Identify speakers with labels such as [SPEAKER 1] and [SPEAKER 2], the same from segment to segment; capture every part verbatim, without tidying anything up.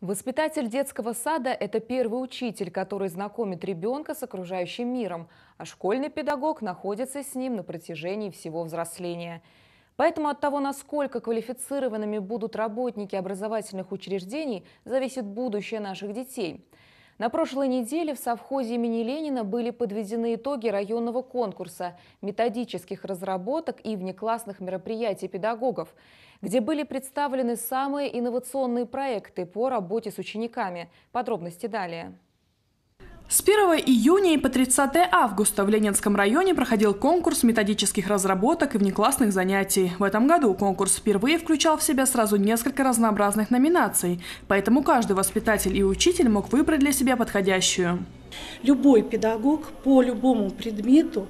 [SPEAKER 1] Воспитатель детского сада – это первый учитель, который знакомит ребенка с окружающим миром, а школьный педагог находится с ним на протяжении всего взросления. Поэтому от того, насколько квалифицированными будут работники образовательных учреждений, зависит будущее наших детей. На прошлой неделе в совхозе имени Ленина были подведены итоги районного конкурса методических разработок и внеклассных мероприятий педагогов, где были представлены самые инновационные проекты по работе с учениками. Подробности далее.
[SPEAKER 2] С первого июня и по тридцатое августа в Ленинском районе проходил конкурс методических разработок и внеклассных занятий. В этом году конкурс впервые включал в себя сразу несколько разнообразных номинаций, поэтому каждый воспитатель и учитель мог выбрать для себя подходящую.
[SPEAKER 3] Любой педагог по любому предмету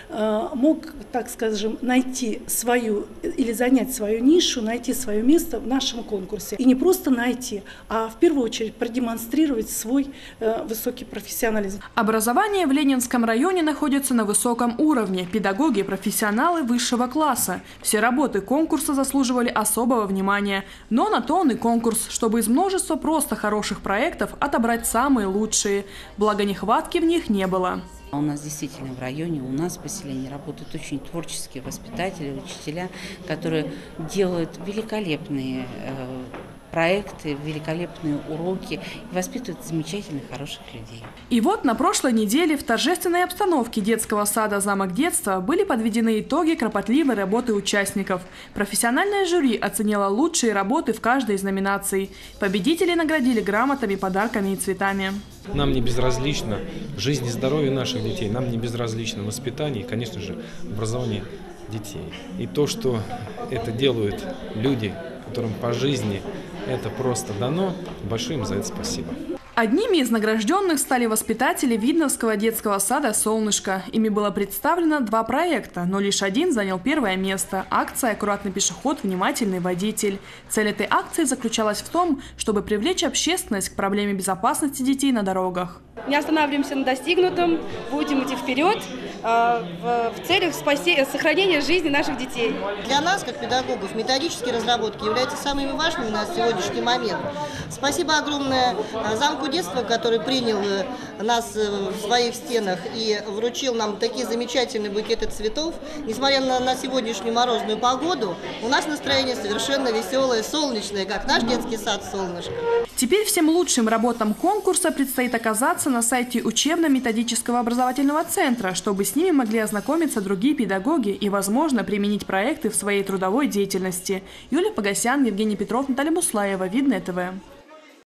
[SPEAKER 3] мог, так скажем, найти свою или занять свою нишу, найти свое место в нашем конкурсе. И не просто найти, а в первую очередь продемонстрировать свой высокий профессионализм.
[SPEAKER 2] Образование в Ленинском районе находится на высоком уровне. Педагоги – профессионалы высшего класса. Все работы конкурса заслуживали особого внимания. Но на то он и конкурс, чтобы из множества просто хороших проектов отобрать самые лучшие. Благо нехватки в них не было.
[SPEAKER 4] У нас действительно в районе, у нас в поселении работают очень творческие воспитатели, учителя, которые делают великолепные э, проекты, великолепные уроки и воспитывают замечательных, хороших людей.
[SPEAKER 2] И вот на прошлой неделе в торжественной обстановке детского сада «Замок детства» были подведены итоги кропотливой работы участников. Профессиональное жюри оценило лучшие работы в каждой из номинаций. Победителей наградили грамотами, подарками и цветами.
[SPEAKER 5] Нам не безразлично жизнь и здоровье наших детей, нам не безразлично воспитание и, конечно же, образование детей. И то, что это делают люди, которым по жизни это просто дано, большое им за это спасибо.
[SPEAKER 2] Одними из награжденных стали воспитатели Видновского детского сада «Солнышко». Ими было представлено два проекта, но лишь один занял первое место – акция «Аккуратный пешеход, внимательный водитель». Цель этой акции заключалась в том, чтобы привлечь общественность к проблеме безопасности детей на дорогах.
[SPEAKER 6] Не останавливаемся на достигнутом, будем идти вперед э, в, в целях спаси, сохранения жизни наших детей.
[SPEAKER 7] Для нас, как педагогов, методические разработки являются самыми важными на сегодняшний момент. Спасибо огромное замку детства, который принял нас в своих стенах и вручил нам такие замечательные букеты цветов. Несмотря на, на сегодняшнюю морозную погоду, у нас настроение совершенно веселое, солнечное, как наш детский сад «Солнышко».
[SPEAKER 2] Теперь всем лучшим работам конкурса предстоит оказаться на сайте учебно-методического образовательного центра, чтобы с ними могли ознакомиться другие педагоги и, возможно, применить проекты в своей трудовой деятельности. Юлия Погосян, Евгений Петров, Наталья Буслаева, Видное ТВ.